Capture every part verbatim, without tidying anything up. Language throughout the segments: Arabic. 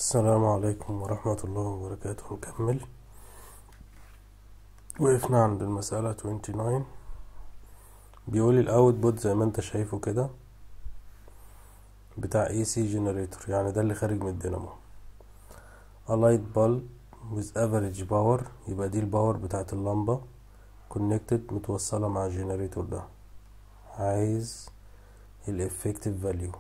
السلام عليكم ورحمة الله وبركاته. نكمل. وقفنا عند المسألة تسعة وعشرين. بيقول الاوتبوت زي ما انت شايفه كده بتاع اي سي جنريتور، يعني ده اللي خارج من الدينامو. a light bulb with average power، يبقى دي الباور بتاعت اللمبة connected متوصلة مع الجنريتور ده. عايز الافكتيف فاليو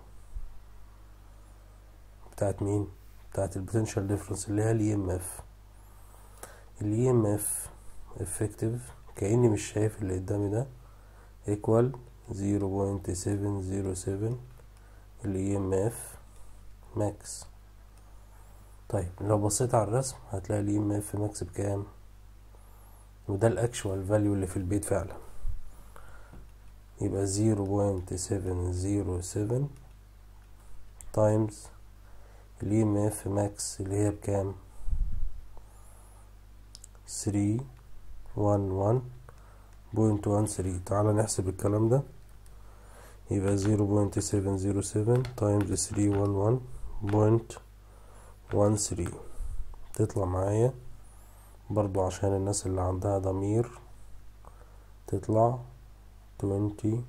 بتاعت مين؟ بتاعت البوتنشال ديفرنس اللي هي الاي ام اف. الاي ام اف افكتيف كأني مش شايف اللي قدامي ده equal زيرو بوينت سفن زيرو سفن الاي ام اف ماكس. طيب لو بصيت على الرسم هتلاقي الاي ام اف ماكس بكام، وده الاكشوال فاليو اللي في البيت فعلا، يبقى زيرو بوينت سفن زيرو سفن تايمز الاي ام اف ماكس اللي هي بكام، ثري وان وان بوينت وان ثري. تعالى نحسب الكلام ده. يبقى زيرو بوينت سفن زيرو سفن تايمز ثري وان وان بوينت وان ثري تطلع معايا برضو عشان الناس اللي عندها ضمير تطلع توينتي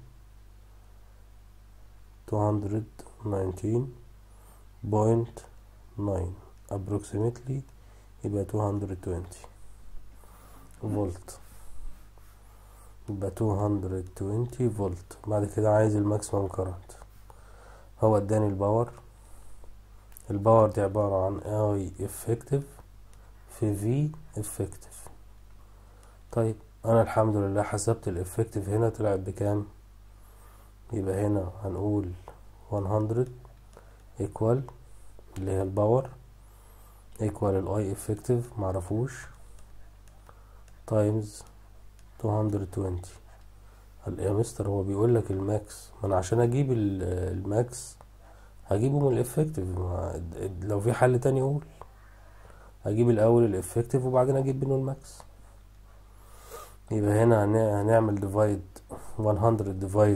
تو هندرد ناينتين بوينت ناين approximately، يبقى تو هندرد توينتي فولت. يبقى تو هندرد توينتي فولت. بعد كده عايز الماكسيمم كارنت. هو اداني الباور. الباور دي عبارة عن I effective في V effective. طيب انا الحمد لله حسبت الافكتيف هنا طلعت بكام، يبقى هنا هنقول مية equal اللي هي الباور equal ال I effective معرفوش times تو هندرد توينتي. قال يا مستر هو بيقول لك الماكس، ما انا عشان اجيب الماكس هجيبه من الافكتيف، لو في حل تاني قول. هجيب الاول الافكتيف وبعدين اجيب منه الماكس. يبقى هنا هنعمل ديفايد مية ديفايد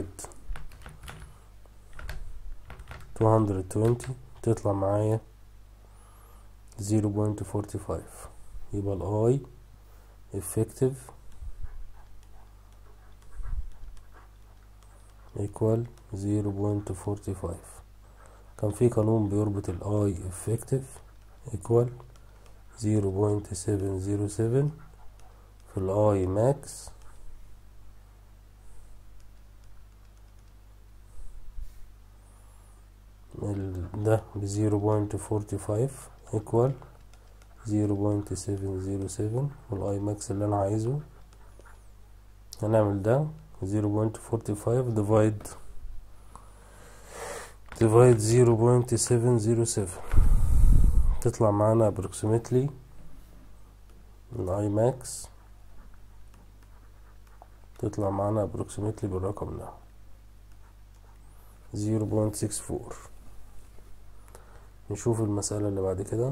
تو هندرد توينتي تطلع معايا زيرو بوينت فورتي فايف. يبقى الاي effective equal زيرو بوينت فورتي فايف. كان في قانون بيربط الاي effective equal زيرو بوينت سفن زيرو سفن في الاي ماكس ده بزيرو بوينت فورتي فايف equal زيرو بوينت سفن زيرو سفن والاي ماكس اللي انا عايزه. هنعمل ده زيرو بوينت فورتي فايف ديفايد ديفايد زيرو بوينت سفن زيرو سفن تطلع معانا approximately الاي ماكس تطلع معانا approximately بالرقم ده زيرو بوينت سكس فور. نشوف المسألة اللي بعد كده.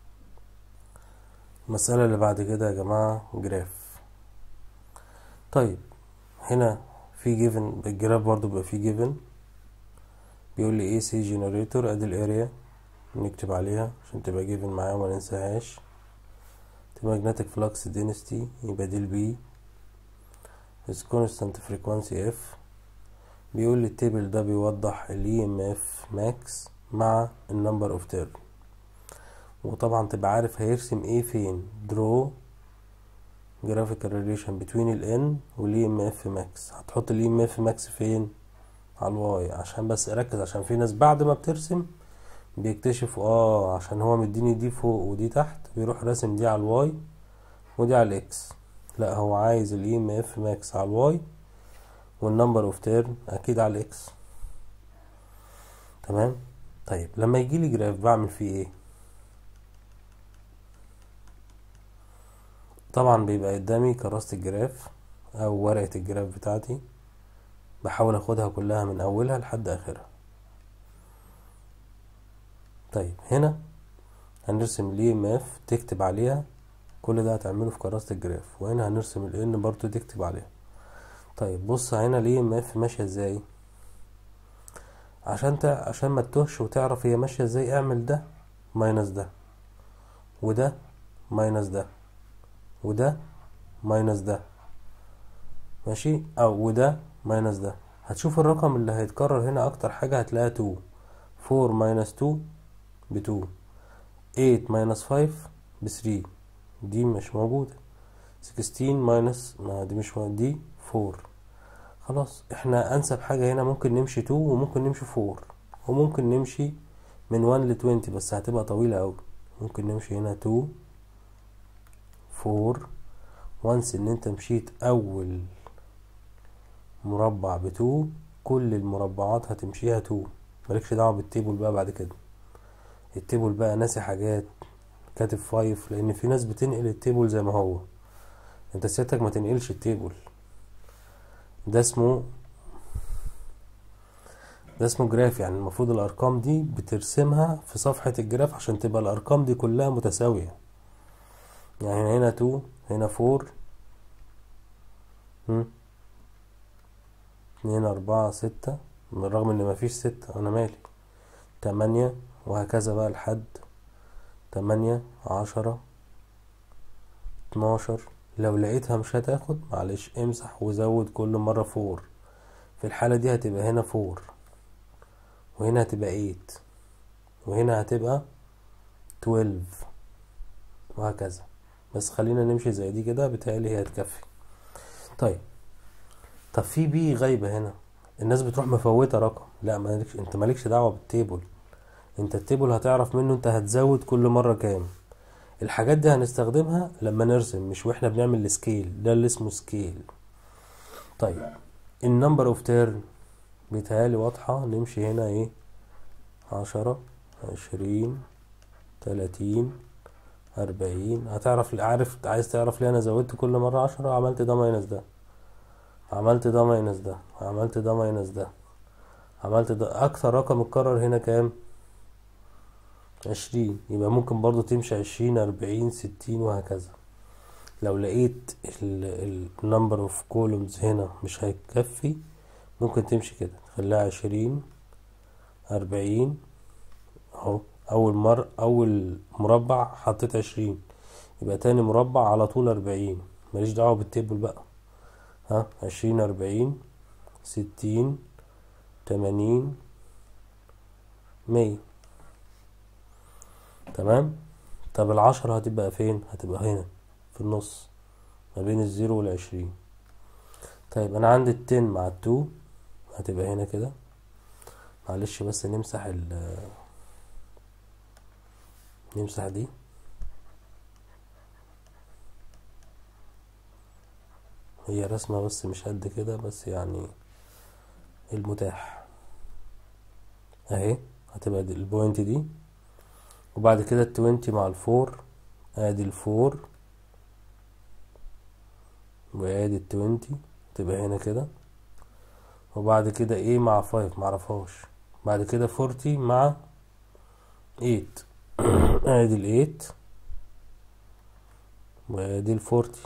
المسألة اللي بعد كده يا جماعة جراف. طيب هنا في جيفن بالجراف برضو بيبقى في جيفن. بيقول لي اي سي جنريتور، ادي الاريا نكتب عليها عشان تبقى جيفن معايا وما ننساهاش. magnetic flux density يبقى دي البي is constant frequency F. بيقول لي التيبل ده بيوضح ال إي إم إف max مع ال number of turn، وطبعا تبقى عارف هيرسم ايه فين. draw graphical relation between ال N وال إي إم إف max. هتحط ال إي إم إف max فين؟ على الواي. عشان بس اركز، عشان في ناس بعد ما بترسم بيكتشف اه عشان هو مديني دي فوق ودي تحت بيروح راسم دي على الواي ودي على الاكس. لا، هو عايز ال إي إم إف max على الواي والنمبر اوف تيرن اكيد على الاكس. تمام. طيب لما يجي لي جراف بعمل فيه ايه؟ طبعا بيبقى قدامي كراسة الجراف او ورقة الجراف بتاعتي، بحاول اخدها كلها من اولها لحد اخرها. طيب هنا هنرسم ال إي إم إف تكتب عليها كل ده هتعمله في كراسة الجراف، وهنا هنرسم ال N برضو تكتب عليها. طيب بص هنا ال إي إم إف ماشية ازاي، عشان تع... عشان ما تتوهش وتعرف هي ماشية ازاي اعمل ده ماينس ده، وده ماينس ده، وده ماينس ده، ماشي، او وده ماينس ده. هتشوف الرقم اللي هيتكرر هنا اكتر حاجة هتلاقيها تو. فور ماينس تو بتو، ايت ماينس فايف بثري، دي مش موجودة. سكستين ماينس، ما دي مش موجودة، دي فور. خلاص، احنا انسب حاجة هنا ممكن نمشي تو وممكن نمشي فور وممكن نمشي من وان لتوينتي، بس هتبقى طويلة اوي. ممكن نمشي هنا تو فور. وانس ان انت مشيت اول مربع بتو، كل المربعات هتمشيها تو، مالكش دعوة بالتيبل بقى. بعد كده التيبل بقى ناسي حاجات، كاتب فايف، لان في ناس بتنقل التيبل زي ما هو. انت سيادتك ما تنقلش التيبل، ده اسمه ده اسمه جراف. يعني المفروض الارقام دي بترسمها في صفحة الجراف عشان تبقى الارقام دي كلها متساوية. يعني هنا تو، هنا فور، اتنين اربعة ستة، بالرغم ان مفيش ستة، انا مالي، تمانية، وهكذا بقى لحد تمانية، عشرة، اتناشر. لو لقيتها مش هتاخد، معلش امسح وزود كل مرة فور. في الحالة دي هتبقى هنا فور، وهنا هتبقى ايت، وهنا هتبقى تويلف، وهكذا. بس خلينا نمشي زي دي كده، بتهيألي هي هتكفي. طيب، طب في بي غايبة هنا، الناس بتروح مفوتة رقم. لا، مالكش انت مالكش دعوة بالتيبل. انت التيبل هتعرف منه انت هتزود كل مرة كام. الحاجات دي هنستخدمها لما نرسم، مش واحنا بنعمل السكيل، ده اللي اسمه سكيل. طيب، النمبر اوف تيرن بيتهيألي واضحة. نمشي هنا ايه، عشرة، عشرين، تلاتين، اربعين. هتعرف، عارف عايز تعرف ليه انا زودت كل مرة عشرة؟ عملت ده ماينس ده، عملت ده ماينس ده، عملت ده ماينس ده، عملت ده. اكثر رقم اتكرر هنا كام؟ عشرين. يبقى ممكن برضو تمشي عشرين، اربعين، ستين، وهكذا. لو لقيت النمبر اوف كولومز هنا مش هيكفي، ممكن تمشي كده، تخليها عشرين، اربعين. اهو اول مر اول مربع حطيت عشرين، يبقى تاني مربع على طول اربعين. ماليش دعوة بالتيبل بقى. ها، عشرين، اربعين، ستين، تمانين، مية. تمام. طب العشرة هتبقى فين؟ هتبقى هنا في النص ما بين الزيرو والعشرين. طيب، انا عندي التن مع التو، هتبقى هنا كده. معلش بس نمسح ال نمسح دي. هي رسمة بس مش قد كده، بس يعني المتاح اهي. هتبقى دي البوينت دي، وبعد كده التوينتي مع الفور، ادي الفور، وادي التوينتي تبقى هنا كده. وبعد كده ايه مع فايف، معرفهاش. بعد كده فورتي مع ايت، ادي الايت، وادي الفورتي.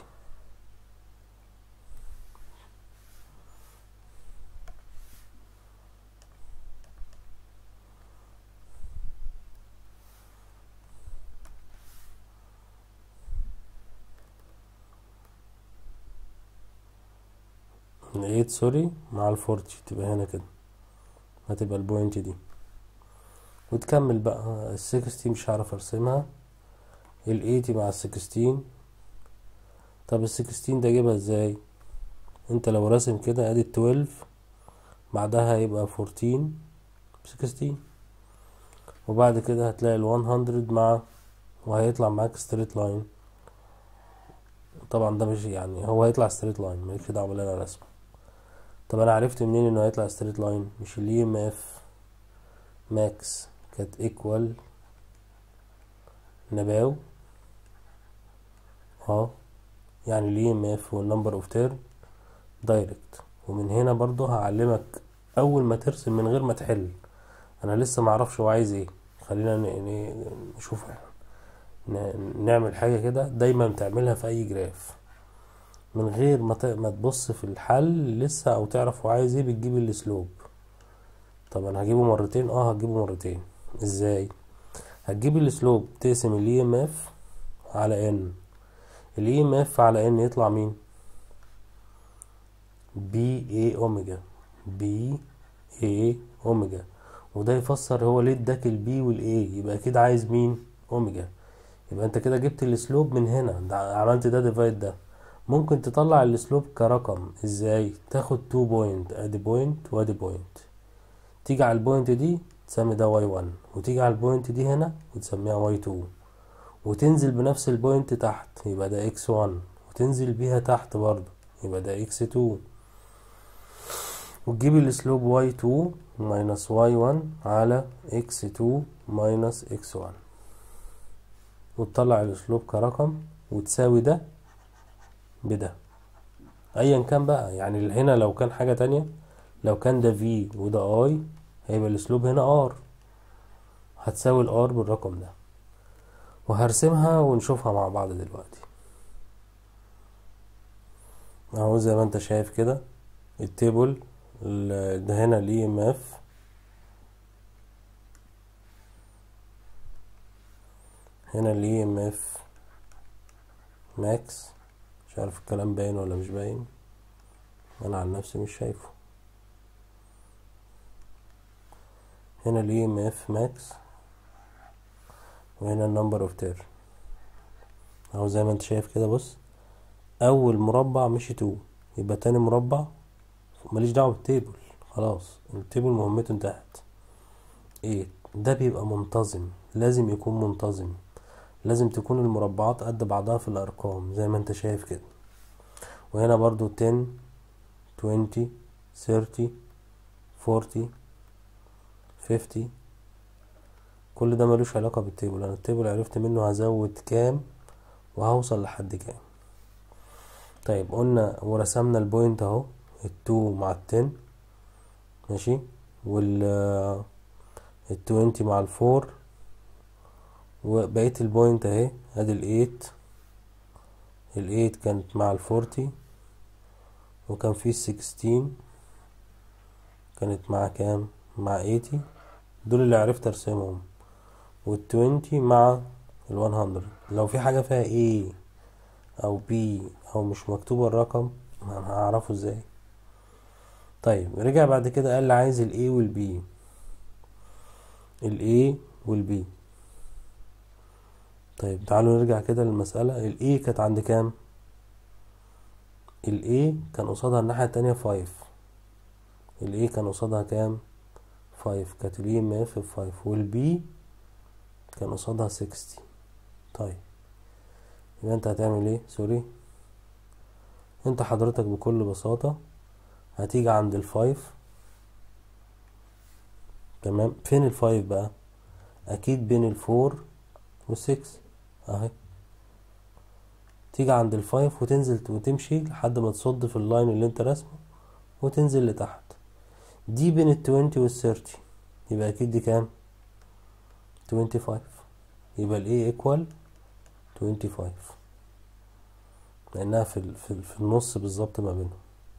الايت سوري مع الفورتي تبقى هنا كده، هتبقى البوينت دي. وتكمل بقى. السكستي مش هعرف ارسمها، الايتي مع السكستين. طب السكستين ده اجيبها ازاي؟ انت لو راسم كده، ادي التويلف، بعدها هيبقى فورتين، سكستين، وبعد كده هتلاقي الوان هندرد مع، وهيطلع معاك ستريت لاين. طبعا ده مش يعني، هو هيطلع ستريت لاين، مالكش دعوه باللي انا راسمه. طب انا عرفت منين انه هيطلع ستريت لاين؟ مش الاي ام اف ماكس كانت ايكوال نباو، اه، يعني الاي ام اف والنمبر اوف تيرن دايركت. ومن هنا برضو هعلمك اول ما ترسم من غير ما تحل. انا لسه معرفش هو عايز ايه. خلينا نشوف، نعمل حاجة كده دايما تعملها في اي جراف من غير ما ما تبص في الحل لسه او تعرف هو عايز ايه. بتجيب السلوب. طب انا هجيبه مرتين، اه هجيبه مرتين. ازاي؟ هتجيب السلوب تقسم ال اي ام اف على ان. ال اي ام اف على ان يطلع مين؟ بي اي اوميجا. بي اي اوميجا. وده يفسر هو ليه اداك البي والاي، يبقى اكيد عايز مين؟ اوميجا. يبقى انت كده جبت السلوب من هنا، ده عملت ده ديفايد ده. ممكن تطلع السلوب كرقم ازاي؟ تاخد تو بوينت، ادي بوينت وادي بوينت، تيجي على البوينت دي تسمي ده واي واحد، وتيجي على البوينت دي هنا وتسميها واي اتنين، وتنزل بنفس البوينت تحت يبقى ده اكس واحد، وتنزل بيها تحت برضو يبقى ده اكس اتنين، وتجيب السلوب واي اتنين ماينس واي واحد على اكس اتنين ماينس اكس واحد، وتطلع السلوب كرقم وتساوي ده بده ايا كان بقى. يعني هنا لو كان حاجة تانية، لو كان ده في وده اي، هيبقى الاسلوب هنا ار، هتساوي الار بالرقم ده. وهرسمها ونشوفها مع بعض دلوقتي. اهو زي ما انت شايف كده التيبل ده هنا الاي ام اف، هنا الاي ام اف ماكس. مش عارف الكلام باين ولا مش باين، انا عن نفسي مش شايفه. هنا الاي ام اف ماكس، وهنا النمبر اوف تير. اهو زي ما انت شايف كده، بص اول مربع مشي اتنين، يبقى تاني مربع ماليش دعوه بالتيبل، خلاص التيبل مهمته انتهت. ايه ده؟ بيبقى منتظم، لازم يكون منتظم، لازم تكون المربعات قد بعضها في الارقام زي ما انت شايف كده. وهنا برضو عشرة عشرين تلاتين أربعين خمسين، كل ده ملوش علاقة بالتيبل. انا التيبل عرفت منه هزود كام وهوصل لحد كام. طيب قلنا ورسمنا البوينت اهو، التو مع التن ماشي، وال التوينتي مع الفور، وبقيت البوينت اهي، ادي الايت، الايت كانت مع الفورتي، وكان في السكستين كانت مع كام؟ مع ايتي. دول اللي عرفت ارسمهم. والتوينتي مع الوان هندرد. لو في حاجة فيها A او B او مش مكتوبة الرقم انا هعرفه ازاي؟ طيب رجع بعد كده قال لي عايز ال A وال B، ال A وال B. طيب تعالوا نرجع كده للمسألة. ال A كانت عند كام؟ ال A كان قصادها الناحية التانية فايف. ال A كان قصادها كام؟ فايف، كانت ال إي إم إف فايف، وال B كان قصادها ستين. طيب يبقى انت هتعمل ايه؟ سوري، انت حضرتك بكل بساطة هتيجي عند الفايف. تمام، فين الفايف بقى؟ اكيد بين الفور والسكس اهي. تيجي عند الفايف وتنزل وتمشي لحد ما تصد في اللاين اللي انت رسمه وتنزل لتحت. دي بين التوينتي والثيرتي، يبقى اكيد دي كام؟ توينتي فايف. يبقى الايه ايكوال توينتي فايف، لانها في ال- في, ال- في النص بالظبط ما بينهم.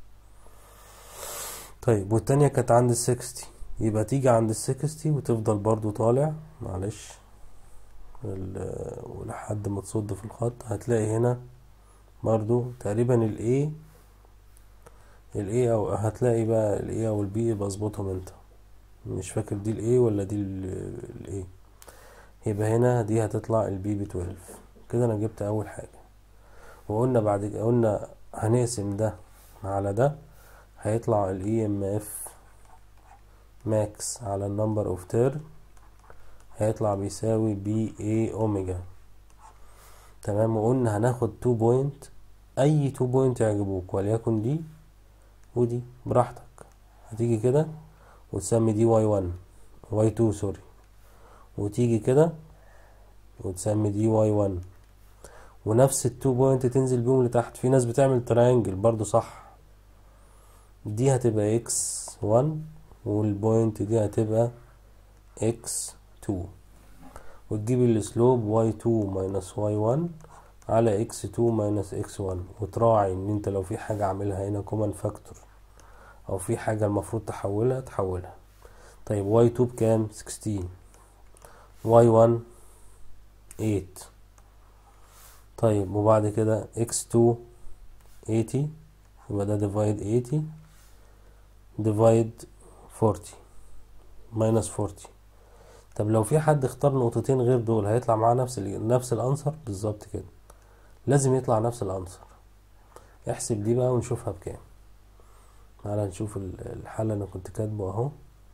طيب والتانية كانت عند السكستي، يبقى تيجي عند السكستي وتفضل برضو طالع، معلش ال- ولحد ما تصد في الخط. هتلاقي هنا برضو تقريبا الايه الايه او هتلاقي بقى الايه او البي، يبقى اظبطهم انت. مش فاكر دي الايه ولا دي الايه. يبقى هنا دي هتطلع البي باتناشر. كده انا جبت اول حاجة. وقلنا بعد كده قلنا هنقسم ده على ده، هيطلع ال إي إم إف max على ال number of turn، هيطلع بيساوي بي اي اوميجا. تمام. وقلنا هناخد تو بوينت، اي تو بوينت يعجبوك، وليكن دي ودي براحتك. هتيجي كده وتسمي دي واي واحد، واي اتنين سوري، وتيجي كده وتسمي دي واي واحد، ونفس التو بوينت تنزل بيهم لتحت. في ناس بتعمل تراينجل برضو صح، دي هتبقى اكس واحد والبوينت دي هتبقى اكس اتنين، وتجيب السلوب واي اتنين ماينس واي واحد على اكس اتنين ماينس اكس واحد. وتراعي ان انت لو في حاجة عاملها هنا كومن فاكتور او في حاجة المفروض تحولها تحولها. طيب واي اتنين بكام؟ ستاشر، واي واحد تمانية. طيب وبعد كده اكس اتنين تمانين، يبقى ده ديفايد تمانين ديفايد أربعين ماينس أربعين. طب لو في حد اختار نقطتين غير دول هيطلع معاه نفس ال نفس الانسر بالظبط كده، لازم يطلع نفس الانسر. احسب دي بقى ونشوفها بكام. تعالى نشوف الحل اللي انا كنت كاتبه اهو.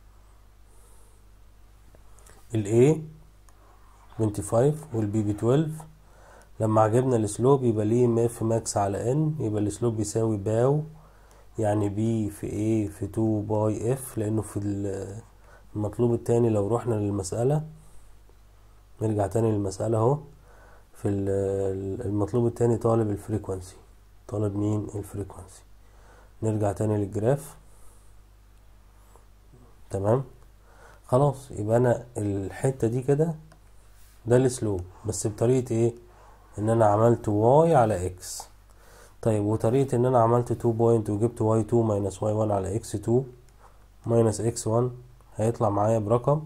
ال A خمسة وعشرين وال B ب اتناشر. لما عجبنا السلوب يبقى ليه ام اف ماكس على ان، يبقى السلوب بيساوي باو، يعني B في A في اتنين باي اف، لانه في المطلوب التاني لو رحنا للمسألة، نرجع تاني للمسألة اهو، في المطلوب التاني طالب الفريكوانسي، طالب مين؟ الفريكوانسي. نرجع تاني للجراف. تمام خلاص، يبقى انا الحتة دي كده ده السلوب، بس بطريقة ايه؟ ان انا عملت واي على اكس. طيب وطريقة ان انا عملت اتنين بوينت وجبت واي اتنين ماينس واي واحد على اكس اتنين ماينس اكس واحد، هيطلع معايا برقم،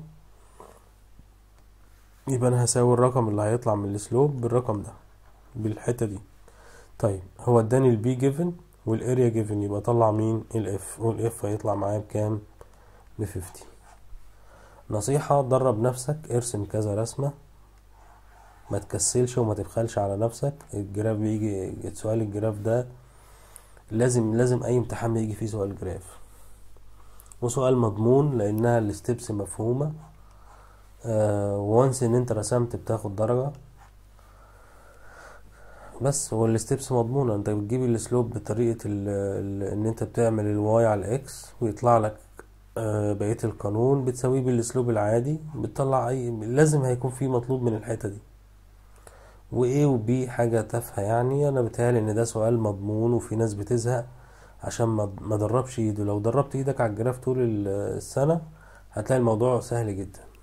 يبقى انا هساوي الرقم اللي هيطلع من السلوب بالرقم ده، بالحتة دي. طيب هو اداني البي جيفن والاريا جيفن، يبقى طلع مين؟ الاف، والاف هيطلع معايا بكام؟ ب خمسين. نصيحة، درب نفسك، ارسم كذا رسمة، ما تكسلش وما تبخلش على نفسك. الجراف بيجي سؤال الجراف ده لازم لازم اي امتحان بيجي فيه سؤال جراف، وسؤال مضمون لانها الستبس مفهومة. آه وانس ان انت رسمت بتاخد درجة بس، هو الستبس مضمونة. انت بتجيب السلوب بطريقة ال ال ان انت بتعمل الواي على الاكس ويطلع لك آه بقية القانون بتساويه بالسلوب العادي، بتطلع اي، لازم هيكون في مطلوب من الحتة دي. و A و B حاجة تافهة يعني. انا بتهيألي ان ده سؤال مضمون، وفي ناس بتزهق عشان ما دربش ايده. لو دربت ايدك على الجراف طول السنة هتلاقي الموضوع سهل جدا.